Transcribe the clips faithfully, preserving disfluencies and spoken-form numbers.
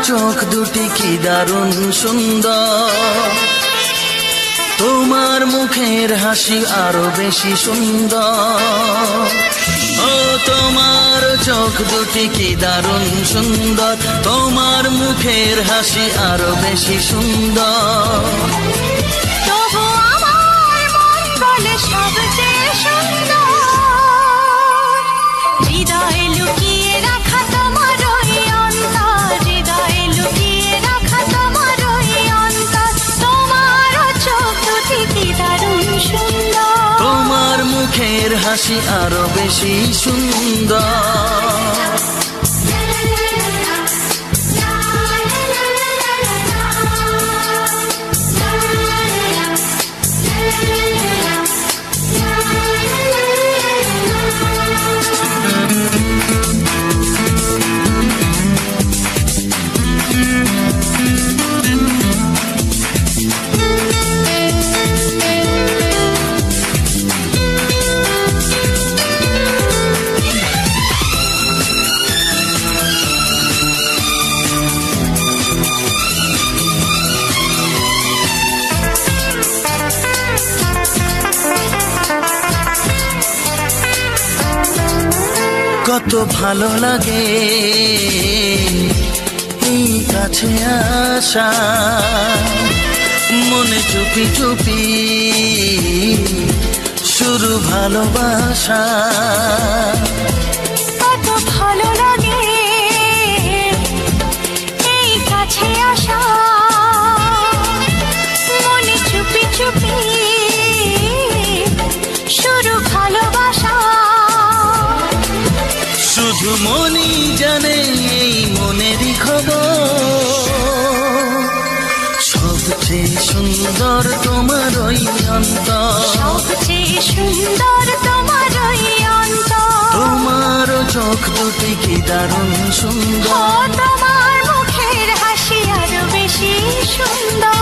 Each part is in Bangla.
চোখ দুটি কি দারুণ সুন্দর, তোমার মুখের হাসি আরো বেশি সুন্দর। ও তোমার চোখ দুটি কি দারুণ সুন্দর, তোমার মুখের হাসি আরো বেশি সুন্দর। তবু আমার মন বলে সবচেয়ে সুন্দর, হৃদয়ে লুকিয়ে রাখা তোমার ওই অন্তর, হৃদয়ে লুকিয়ে রাখা তোমার ওই অন্তর। তোমার চোখ দুটি কি দারুণ সুন্দর, তোমার মুখের হাসি আরো বেশি সুন্দর। কত ভালো লাগে এই কাছে আসা, মনে চুপি চুপি শুরু ভালোবাসা। কত ভালো লাগে এই কাছে আসা, মনে চুপি চুপি শুরু ভালোবাসা। শুধু মনই জানে এই মনেরই খবর, সবচেয়ে সুন্দর তোমার ওই অন্তর, সবচেয়ে সুন্দর তোমার ওই অন্তর। তোমার চোখ দুটি কি দারুণ সুন্দর, তোমার মুখের হাসি আরো বেশি সুন্দর।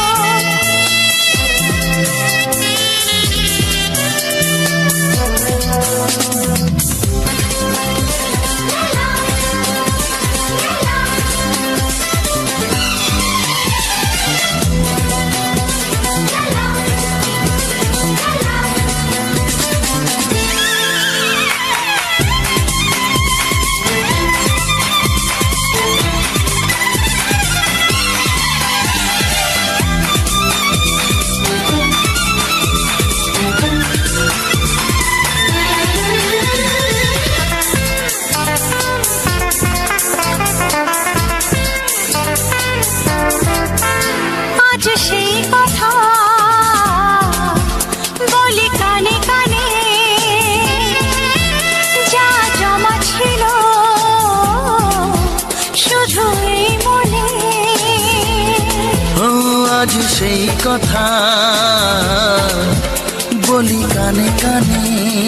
আজ সেই কথা বলি কানে কানে,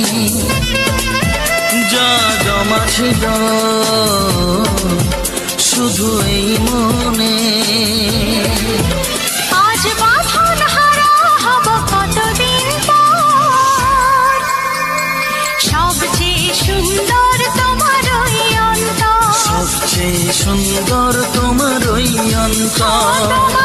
যা জমা ছিল শুধু এই মনে। আজ বাঁধন হারা হব কতদিন পর, সবচেয়ে সুন্দর তোমার ওই অন্তর, সবচেয়ে সুন্দর তোমার ওই অন্তর।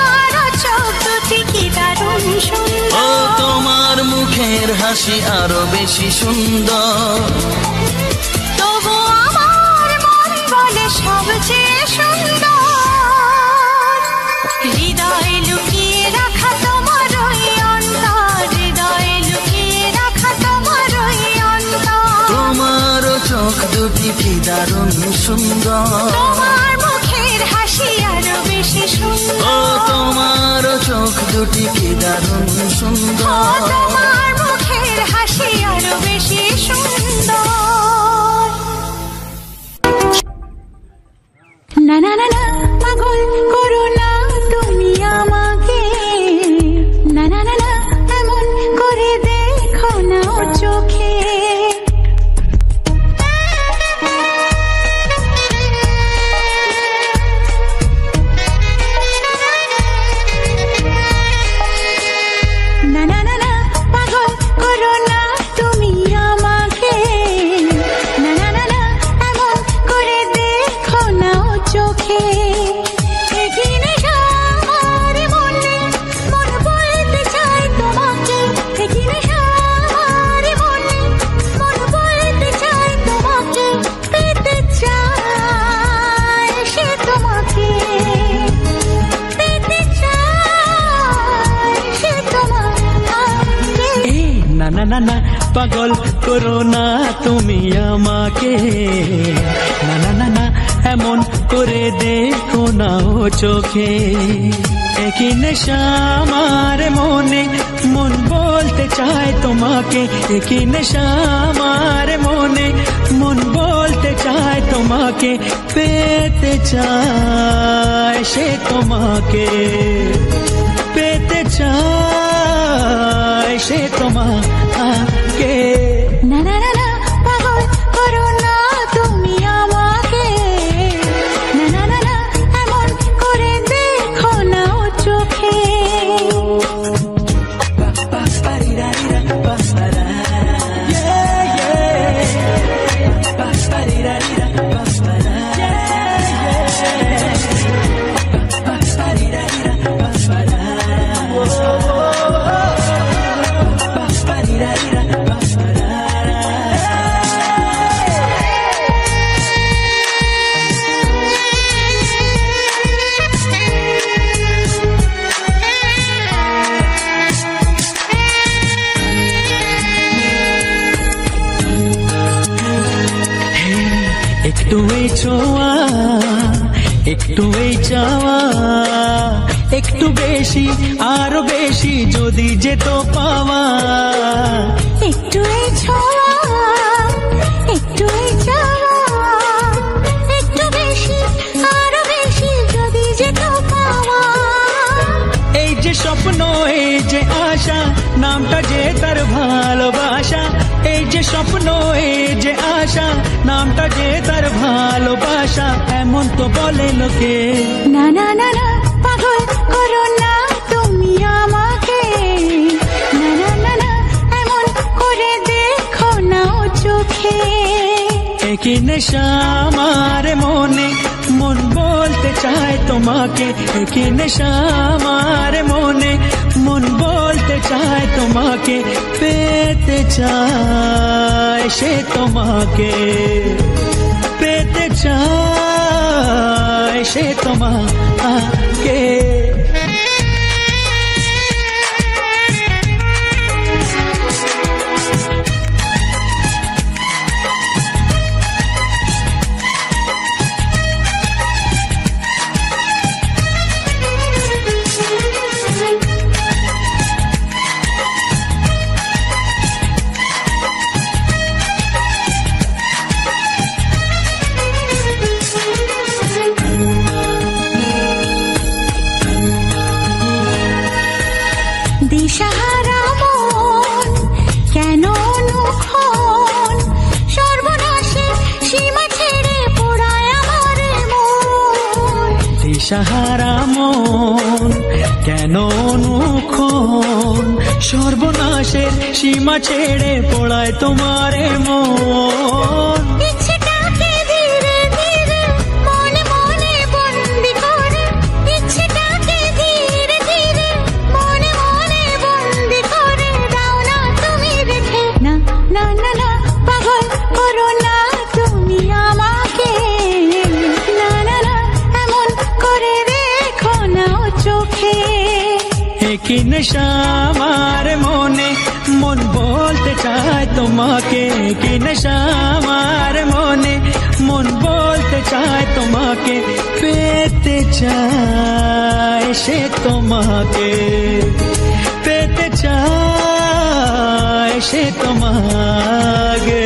ও তোমার মুখের হাসি আরো বেশি সুন্দর, তবু আমার মন বলে সবচেয়ে সুন্দর, হৃদয়ে লুকিয়ে রাখা তোমার ওই অন্তর, হৃদয়ে লুকিয়ে রাখা তোমার ওই অন্তর। তোমার চোখ দুটি কি দারুণ সুন্দর, তোমার মুখের হাসি আরো বেশি সুন্দর। ও তোমার চোখ দুটি কি দারুণ সুন্দর, তোমার মুখের হাসি আরো বেশি সুন্দর। না না না না পাগল করো না তুমি আমাকে, না না না না এমন করে দেখো না চোখে। না না না না পাগল করো না তুমি আমাকে। না না না না পাগল করো না তুমি আমাকে না না না না এমন করে দেখো না ও চোখে একই নেশা আমার মনে মন বলতে চায় তোমাকে একই নেশা আমার মনে মন বলতে চায় তোমাকে পেতে চায় সে তোমাকে পেতে চায় সে তোমাকে না না না না পাগল করো না তুমি আমাকে না না না না এমন করে দেখো না ও চোখে একটু এই ছোঁয়া একটু এই চাওয়া একটু বেশি আরো বেশি যদি যেত পাওয়া একটু এই ছোঁয়া একটু এই চাওয়া একটু বেশি আরো বেশি যদি যেত পাওয়া এই যে স্বপ্ন এই যে আশা নামটা যে তার ভালোবাসা এই যে স্বপ্ন এই যে আশা নামটা যে তার ভালোবাসা এমন তো বলে লোকে না না না না পাগল করো না তুমি আমাকে না না না না এমন করে দেখো না ও চোখে একই নেশা আমার মনে মন বলতে চায় তোমাকে একই নেশা আমার মনে মন বলতে চায় তোমাকে পেতে চায় সে তোমাকে পেতে চায় সে তোমাকে দিশাহারা মন কেন অনুক্ষণ সর্বনাশে সীমা ছেড়ে পোড়ায় আমার মন দিশাহারা মন কেন অনুক্ষণ সর্বনাশের সীমা ছেড়ে পড়ায় তোমার মন ইচ্ছেটাকে ধীরে ধীরে মনে মনে বন্দি করে ইচ্ছেটাকে ধীরে ধীরে মনে মনে বন্দি করে দাও না তুমি রেখে না না না না পাগল করো না তুমি আমাকে না না না এমন করে দেখো না ও চোখে একই নেশা আমার মনে মন বলতে চায় তোমাকে একই নেশা আমার মনে মন বলতে চায় তোমাকে পেতে চায় সে তোমাকে পেতে চায় সে তোমাকে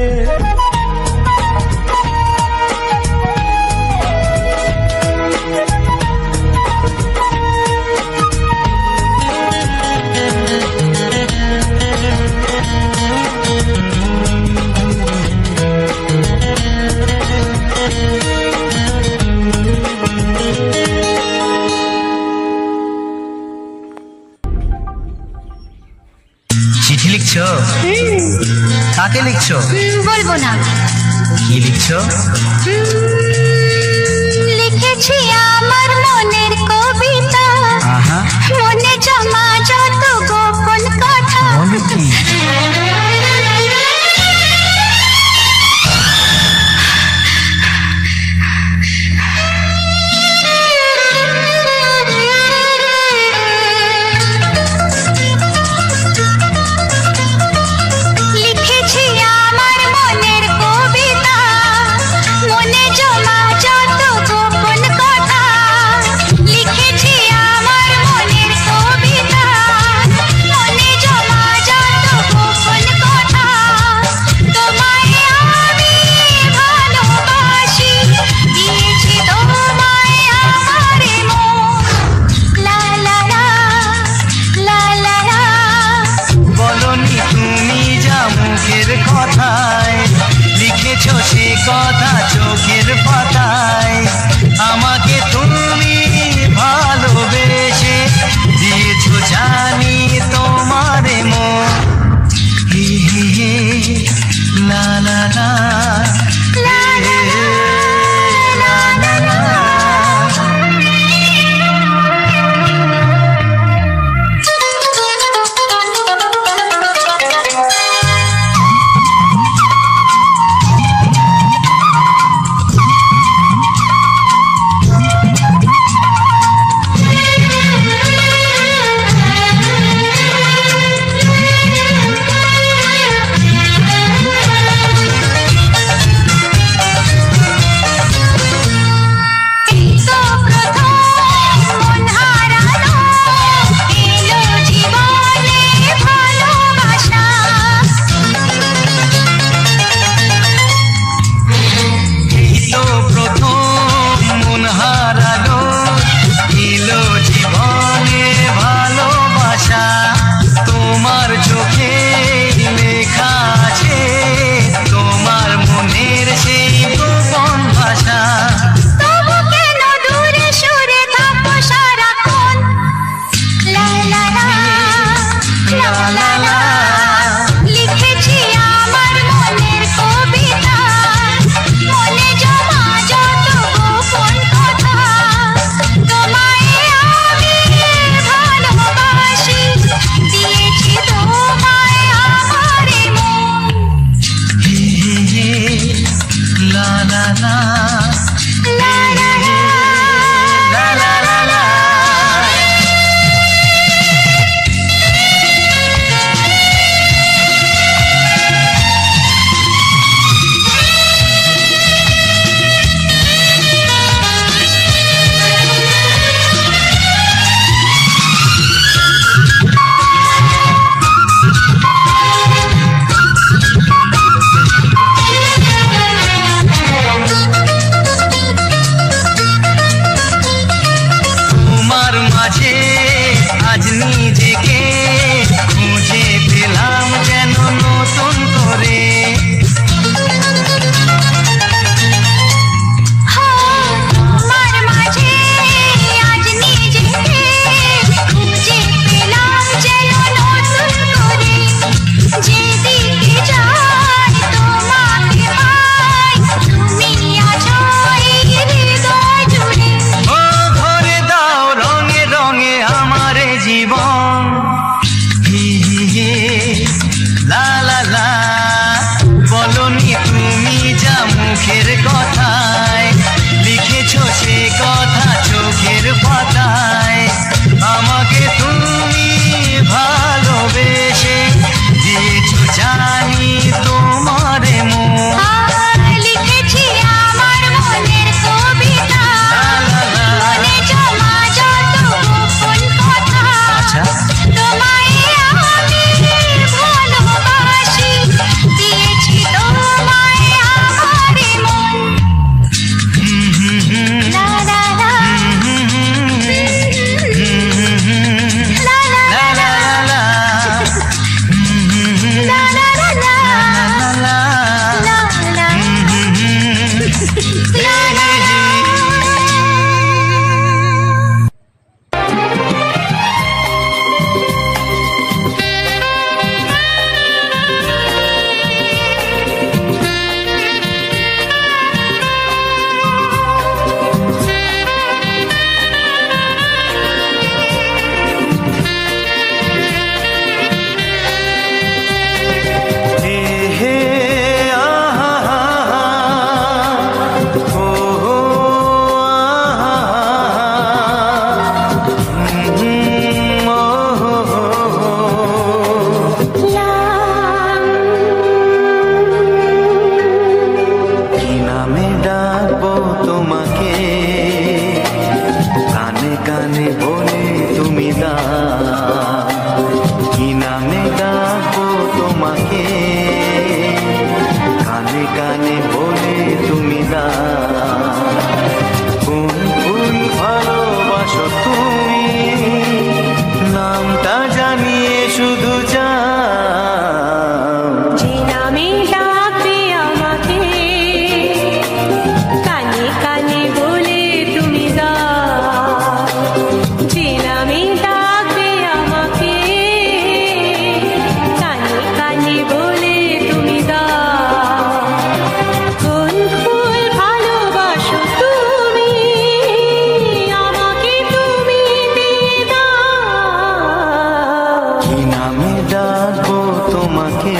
চিঠি লিখছো? কাকে লিখছো? বলবো না। কি লিখছো? লিখেছি আমার মনের কবিতা, আহা, মনে জমা যত গোপন কথা। বলো কি?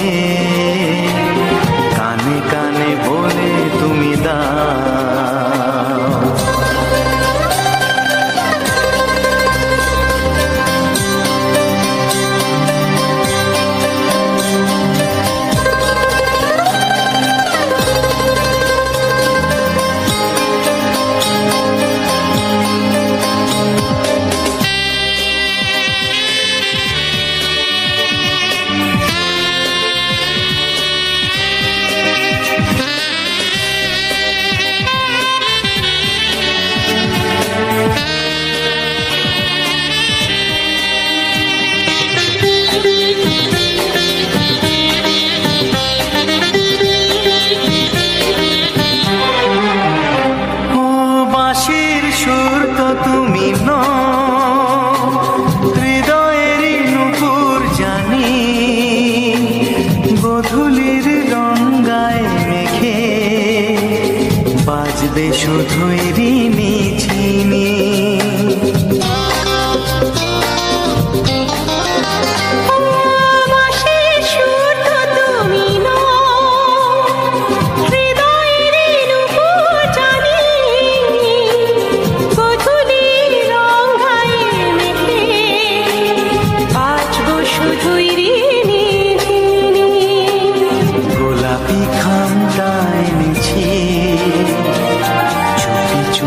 কানে কানে বলে তুমি দাও। সুর তো তুমি নও, হৃদয়েরই নূপুর জানি, গোধূলির রঙায় মেঘে বাজবে শুধুই ঋণী ঝিনি। গোলাপি খামটা এনেছি, চুপি চুপি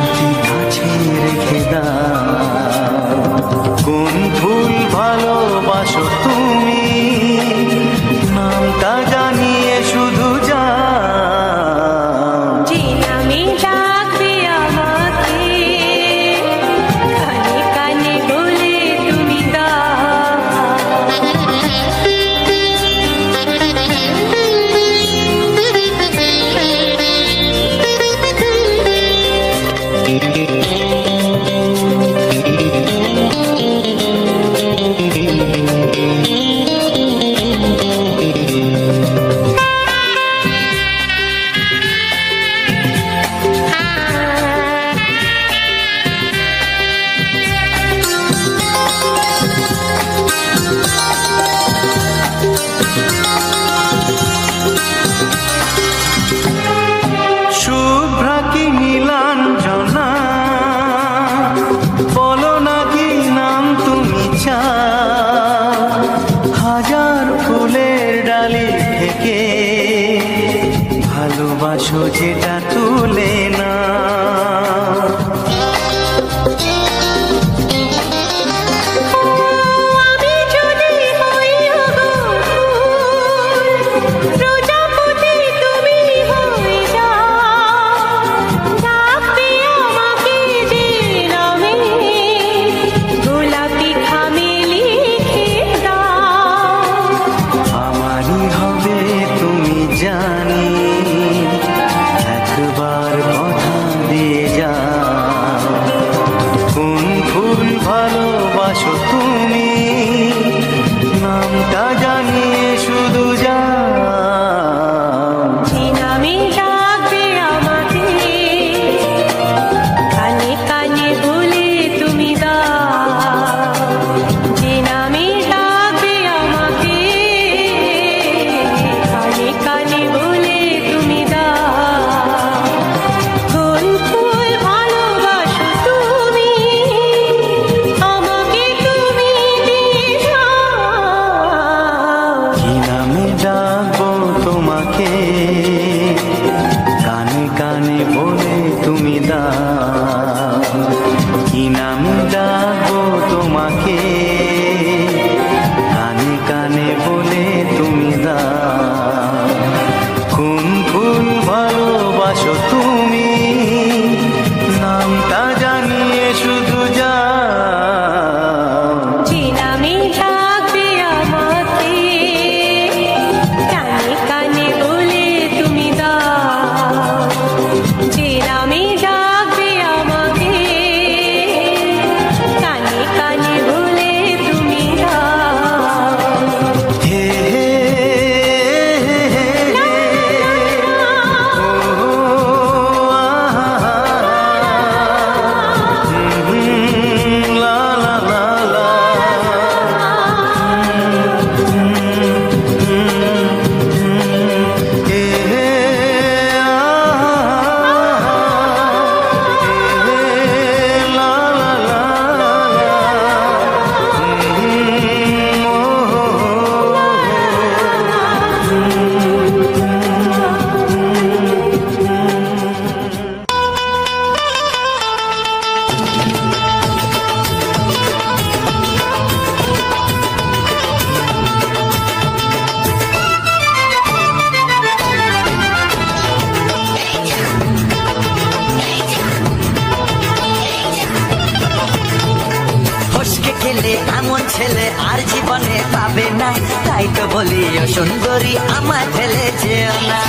আর জীবনে পাবে না, তাই তো বলি ও সুন্দরী আমায় ফেলে যেও না।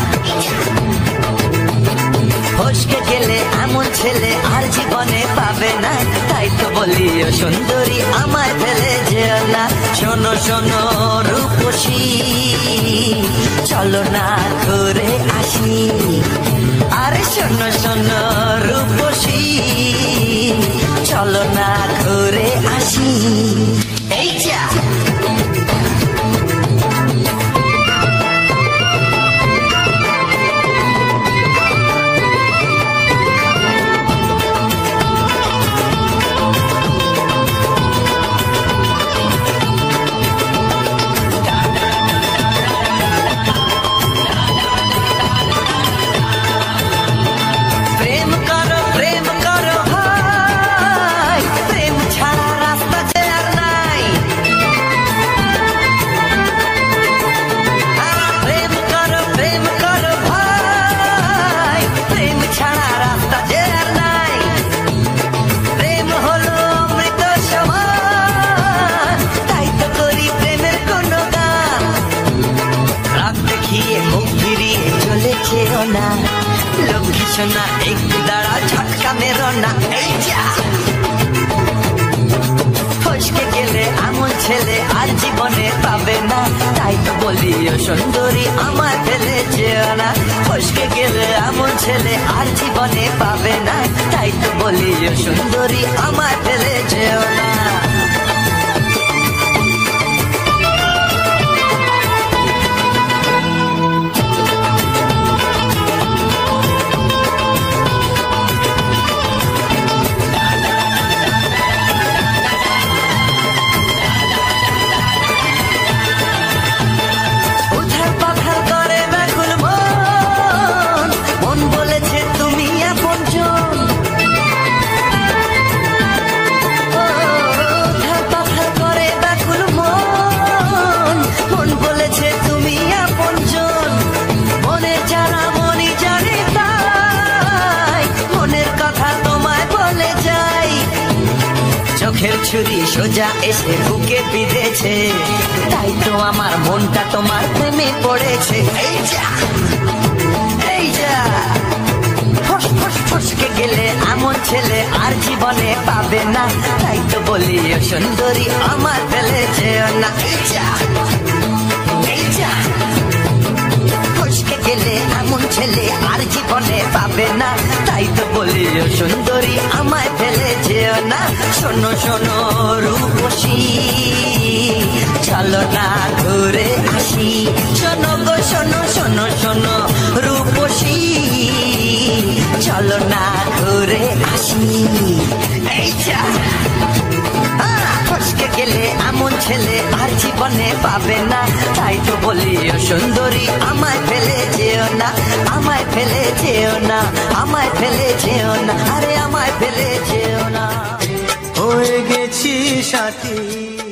ফসকে গেলে এমন ছেলে আর জীবনে পাবে না, তাই তো বলি ও সুন্দরী আমায় ফেলে যেও না। শোনো শোনো রূপসী, চলো না ঘুরে আসি। আরে শোনো শোনো রূপসী, চলো না ঘুরে আসি। এই যা লক্ষ্মী সোনা একটু দাঁড়া, ঝটকা মেরো না। এই যা ফসকে গেলে এমন ছেলে আর জীবনে পাবে না, তাই তো বলি ও সুন্দরী আমায় ফেলে যেও না। ফসকে গেলে এমন ছেলে আর জীবনে পাবে না, তাই তো বলি ও সুন্দরী আমায় ফেলে যেও না। চোখের ছুরি সোজা এসে বুকে বিঁধেছে, তাই তো আমার মনটা তোমার প্রেমে পড়েছে। এই যা এই যা ফস ফস ফসকে গেলে এমন ছেলে আর জীবনে পাবে না, তাই তো বলি ও সুন্দরী আমার ফেলে যেও না। এই যা এই যা ফসকে গেলে এমন ছেলে আর জীবনে পাবে না, তাই তো বলি ও সুন্দরী আমায় ফেলে যেও না। শোনো শোনো রূপসী, চলো না ঘুরে আসি। শোনো গো শোনো শোনো শোনো রূপসী, চলো না ঘুরে আসি। এই যা ফসকে গেলে এমন ছেলে আর জীবনে পাবে না, তাই তো বলি ও সুন্দরী আমায় ফেলে যেও না। আমায় ফেলে যেও না, আমায় ফেলে যেও না, আরে আমায় ফেলে যেও না। হয়ে গেছি সাথী।